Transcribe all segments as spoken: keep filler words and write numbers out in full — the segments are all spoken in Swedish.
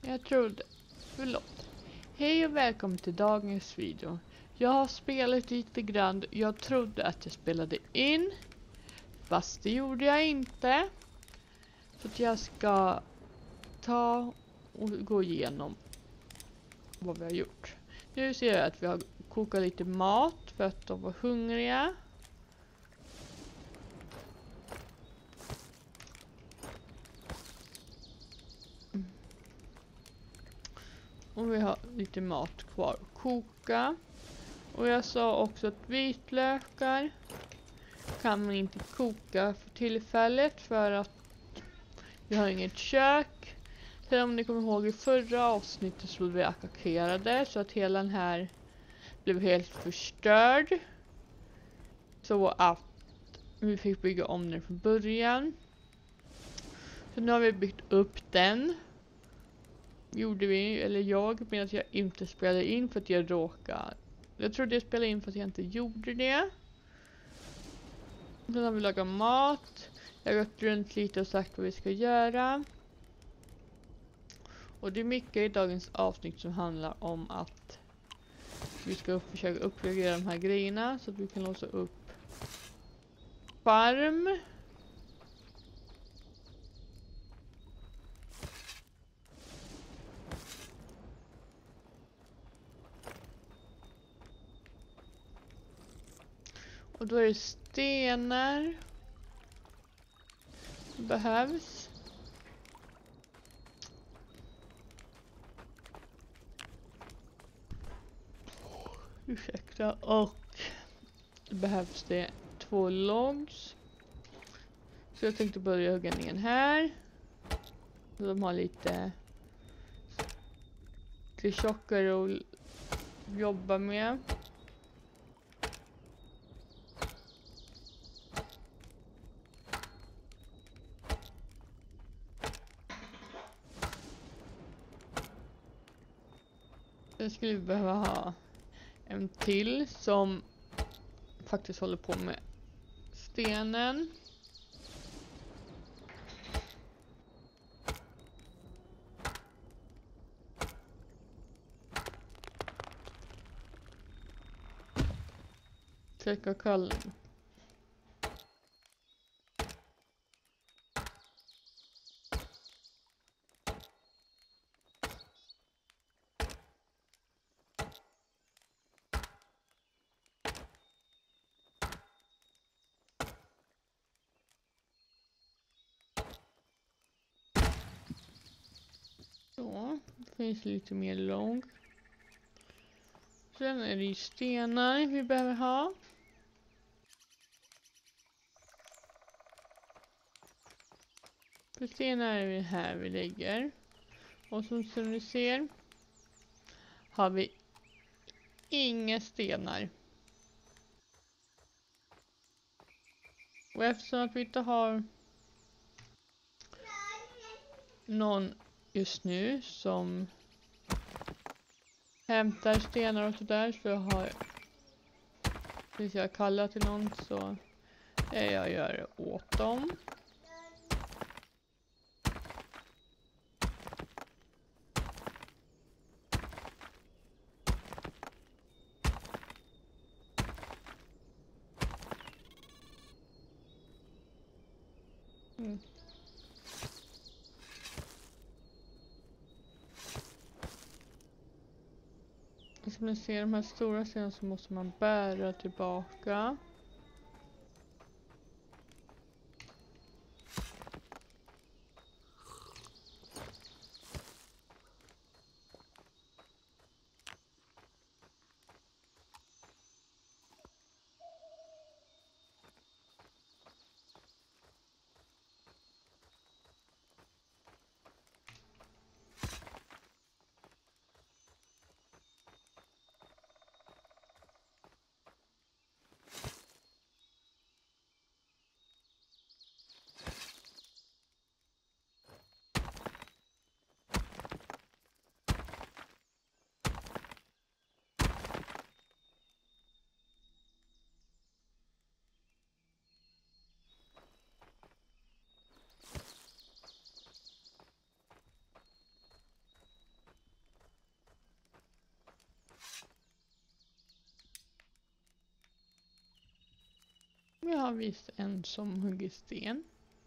Jag trodde... Förlåt. Hej och välkommen till dagens video. Jag har spelat lite grann. Jag trodde att jag spelade in. Fast det gjorde jag inte. Så att jag ska ta och gå igenom vad vi har gjort. Nu ser jag att vi har kokat lite mat för att de var hungriga. Och vi har lite mat kvar att koka. Och jag sa också att vitlökar kan man inte koka för tillfället för att vi har inget kök. Sen om ni kommer ihåg i förra avsnittet så blev vi attackerade så att hela den här blev helt förstörd. Så att vi fick bygga om den från början. Så nu har vi byggt upp den. Gjorde vi, eller jag, men att jag inte spelade in för att jag råkade. Jag trodde jag spelade in för att jag inte gjorde det. Sen har vi lagat mat. Jag har gått runt lite och sagt vad vi ska göra. Och det är mycket i dagens avsnitt som handlar om att vi ska upp, försöka uppgradera de här grejerna så att vi kan låsa upp farm. Och då är det stenar som behövs. Ursäkta, och det behövs det två logs. Så jag tänkte börja hugga ner här. Så de har lite, lite tjockare att jobba med. Sen skulle vi behöva ha en till som faktiskt håller på med stenen. Trycka kallen. Så, det finns lite mer lång. Sen är det ju stenar vi behöver ha. För stenar är det här vi lägger. Och som, som ni ser har vi inga stenar. Och eftersom att vi inte har någon just nu som hämtar stenar och sådär, så jag har hvis jag kallar till någon så är jag gör det åt dem. Mm. Som ni ser, de här stora stenarna så måste man bära tillbaka. Vi har visst en som hugger sten.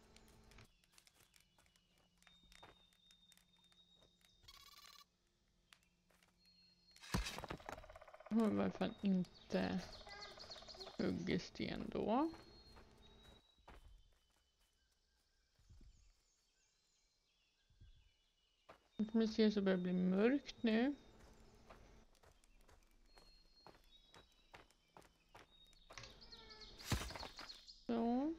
Har i varje fall inte hugger sten då. Som ni ser så börjar det bli mörkt nu. Så.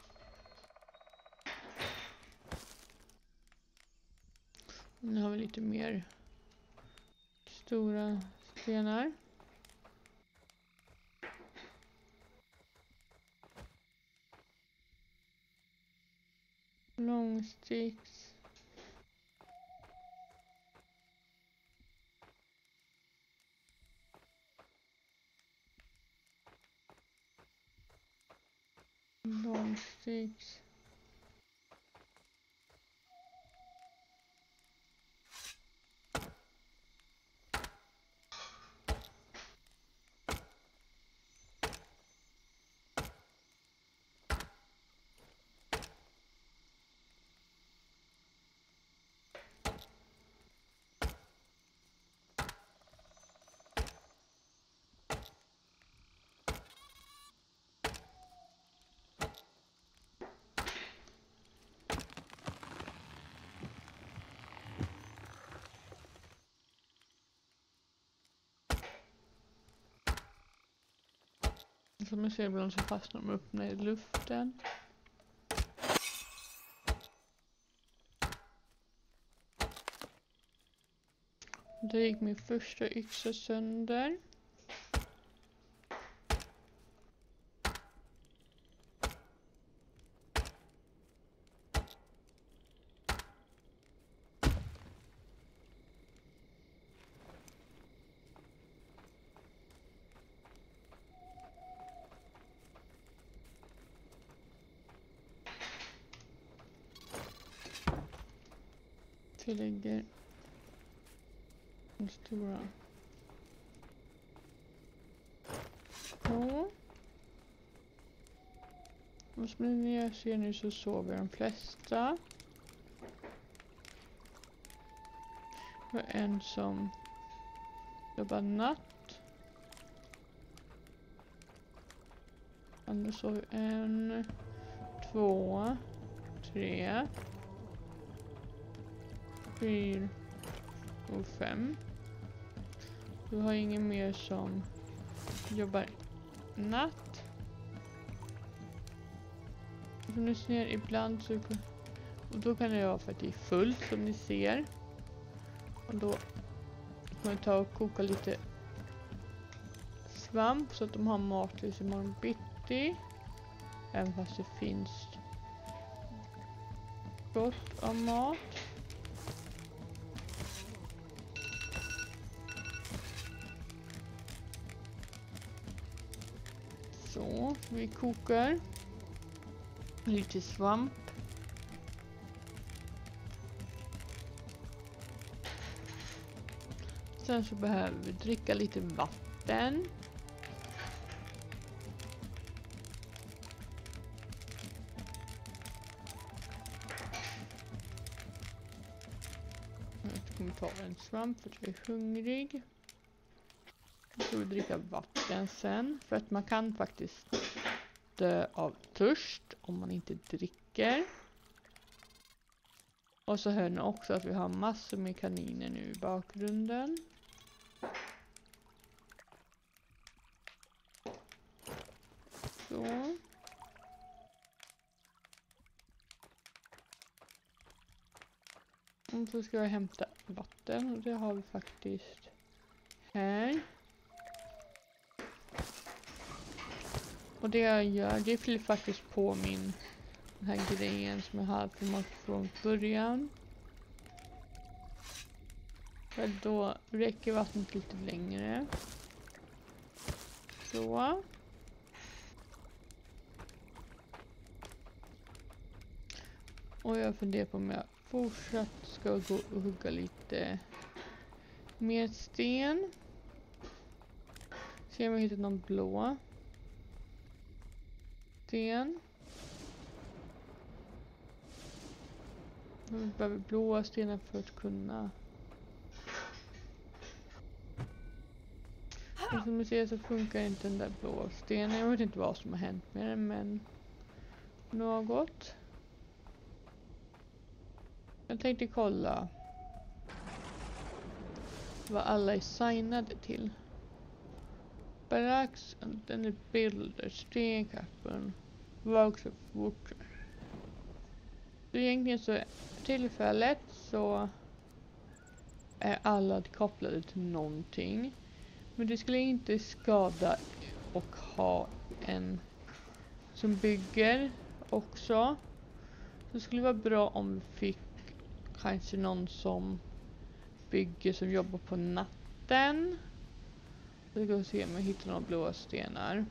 Nu har vi lite mer stora stenar. Långsticks. Långsticks. Som ni ser ibland så fastnar de upp ner i luften. Där gick min första yxa sönder. Vi lägger den stora på. Och som ni ser nu så sover de flesta. Och en som jobbar natt. Andra sover en, två, tre, fyra och fem. Du har ingen mer som jobbar natt. Som ni ser ibland så, och då kan det vara för att det är fullt som ni ser. Och då kan man ta och koka lite svamp så att de har mat tills imorgon bitti. Även fast det finns gott om mat. Så, vi kokar lite svamp. Sen så behöver vi dricka lite vatten. Jag kommer ta en svamp för att jag är hungrig. Jag ska dricka vatten sen. För att man kan faktiskt dö av törst om man inte dricker. Och så hör ni också att vi har massor med kaniner nu i bakgrunden. Så. Och så ska jag hämta vatten och det har vi faktiskt här. Och det jag gör, det fyller faktiskt på min den här grejen som jag hade från, från början. För då räcker vattnet lite längre. Så. Och jag funderar på om jag fortsatt ska gå och hugga lite mer sten. Se om jag hittar någon blå. sten. Vi behöver blåa stenar för att kunna. Och som ni ser så funkar inte den där blåa stenen. Jag vet inte vad som har hänt med den, men något. Jag tänkte kolla vad alla är signade till. Barracks, den är bilder, stenkappen, workshop, workshop. Så egentligen så tillfället så är alla kopplade till någonting. Men det skulle inte skada och ha en som bygger också. Så det skulle vara bra om vi fick kanske någon som bygger som jobbar på natten. Vi ska se om jag hittar några blåa stenar.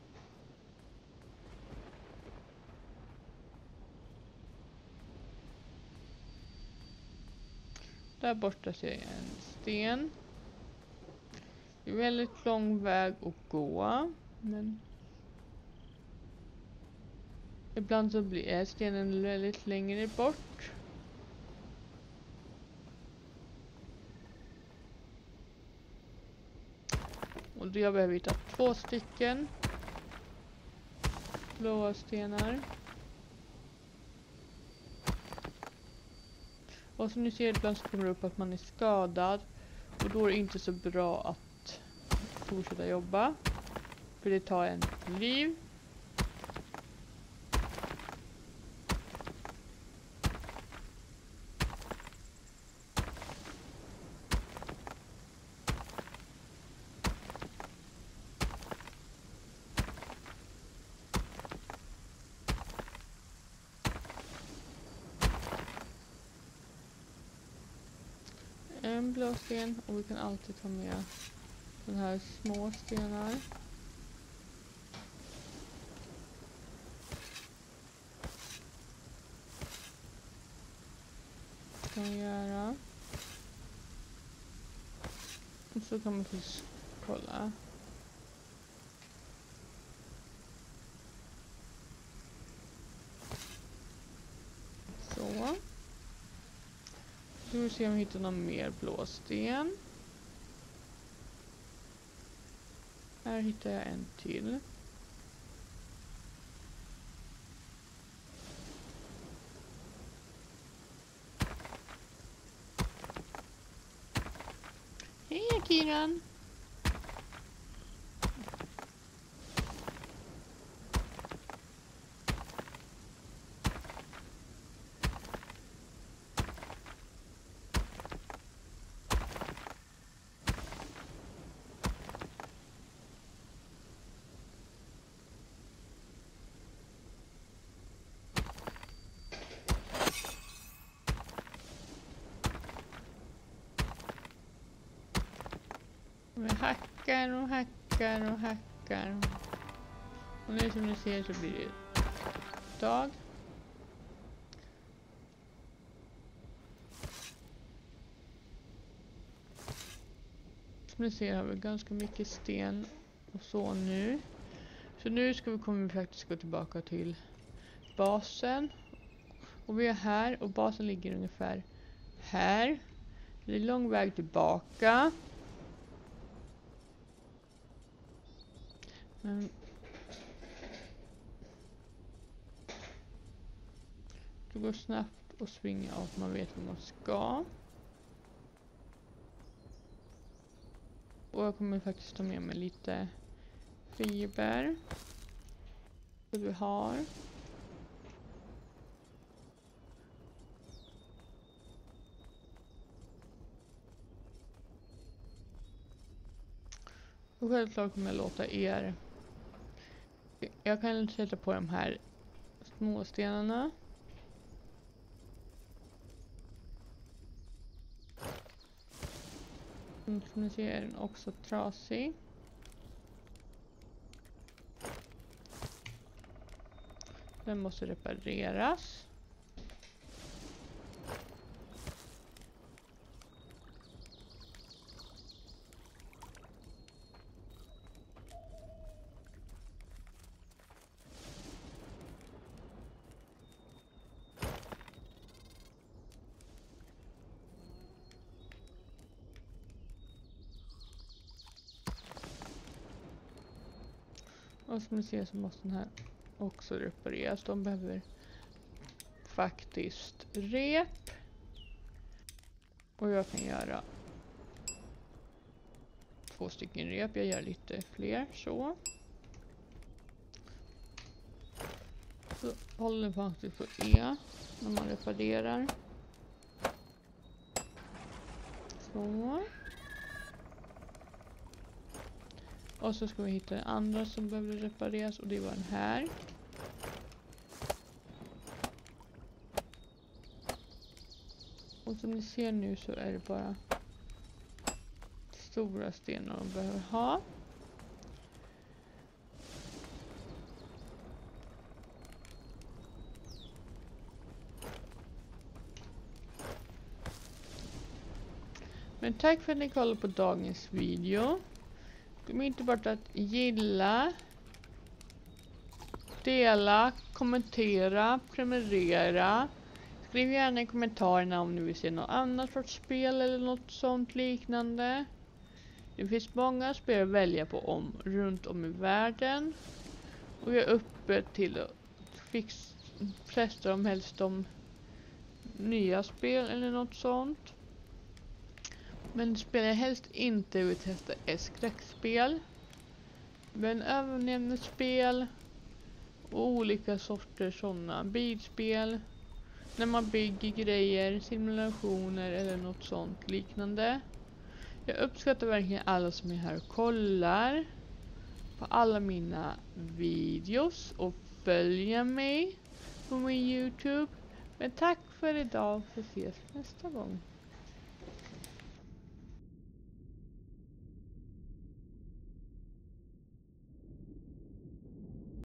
Där borta ser jag en sten. Det är väldigt lång väg att gå. Men ibland så blir stenen väldigt längre bort. Och då jag behöver hitta två stycken blåa stenar. Och som ni ser ibland så kommer det upp att man är skadad. Och då är det inte så bra att fortsätta jobba. För det tar en liv. En blå sten och vi kan alltid ta med den här små stenar. Kan vi göra. Och så kan man först kolla. Så. Så vi se om vi hittar någon mer blå sten. Här hittar jag en till. Hej Kiran! Vi hackar och hackar och hackar. Och nu som ni ser så blir det dag. Som ni ser har vi ganska mycket sten och så nu. Så nu ska vi kommer vi faktiskt gå tillbaka till basen. Och vi är här och basen ligger ungefär här. Det är lång väg tillbaka. Men det går snabbt att springa av man vet vad man ska. Och jag kommer faktiskt ta med mig lite fiber. Det vi har. Och självklart kommer jag låta er. Jag kan sätta på de här småstenarna. Som ni ser är den också trasig. Den måste repareras. Och som ni ser så måste den här också repareras. De behöver faktiskt rep. Och jag kan göra två stycken rep. Jag gör lite fler så. Så håller faktiskt på E när man reparerar. Så. Och så ska vi hitta den andra som behöver repareras och det var den här. Och som ni ser nu så är det bara stora stenar de behöver ha. Men tack för att ni kollade på dagens video. Glöm inte bort att gilla, dela, kommentera, prenumerera. Skriv gärna i kommentarerna om ni vill se något annat sorts spel eller något sånt liknande. Det finns många spel att välja på om runt om i världen. Och jag är uppe till att fixa flesta om helst de nya spel eller något sånt. Men spelar jag helst inte vill testa ett skräckspel. Men överlevnadsspel och olika sorters sådana bilspel. När man bygger grejer, simulationer eller något sånt liknande. Jag uppskattar verkligen alla som är här och kollar på alla mina videos och följer mig på min YouTube. Men tack för idag, så ses nästa gång.